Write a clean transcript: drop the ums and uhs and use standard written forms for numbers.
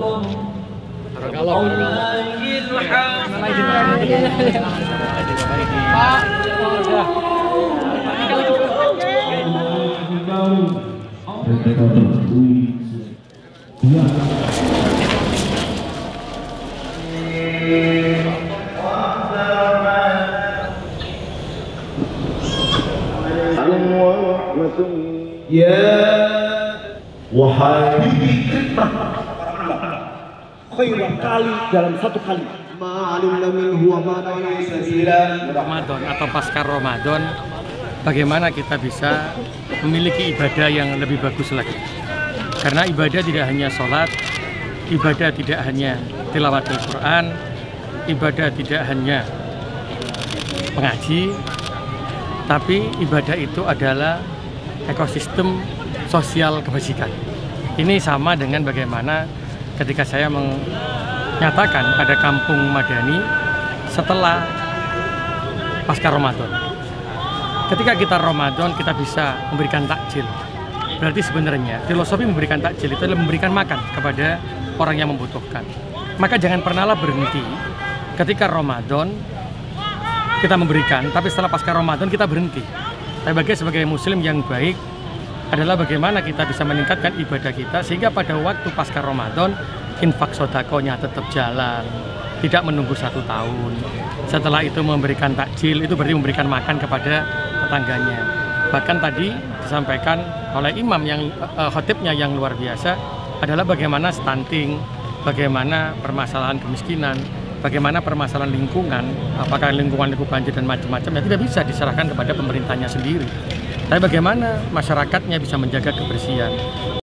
Ya wahai hikmah khairan kali dalam satu kali Ramadan atau pasca Ramadan, bagaimana kita bisa memiliki ibadah yang lebih bagus lagi. Karena ibadah tidak hanya sholat, ibadah tidak hanya tilawatul Quran, ibadah tidak hanya mengaji, tapi ibadah itu adalah ekosistem sosial kebajikan. Ini sama dengan bagaimana ketika saya menyatakan pada Kampung Madani setelah pasca Ramadan. Ketika kita Ramadan, kita bisa memberikan takjil. Berarti sebenarnya filosofi memberikan takjil itu adalah memberikan makan kepada orang yang membutuhkan. Maka jangan pernahlah berhenti ketika Ramadan kita memberikan, tapi setelah pasca Ramadan kita berhenti. Tapi sebagai muslim yang baik adalah bagaimana kita bisa meningkatkan ibadah kita sehingga pada waktu pasca Ramadan infak sodakonya tetap jalan, tidak menunggu 1 tahun. Setelah itu memberikan takjil, itu berarti memberikan makan kepada tetangganya. Bahkan tadi disampaikan oleh imam yang khotibnya yang luar biasa adalah bagaimana stunting, bagaimana permasalahan kemiskinan, bagaimana permasalahan lingkungan, apakah lingkungan banjir dan macam-macam, ya tidak bisa diserahkan kepada pemerintahnya sendiri. Tapi bagaimana masyarakatnya bisa menjaga kebersihan.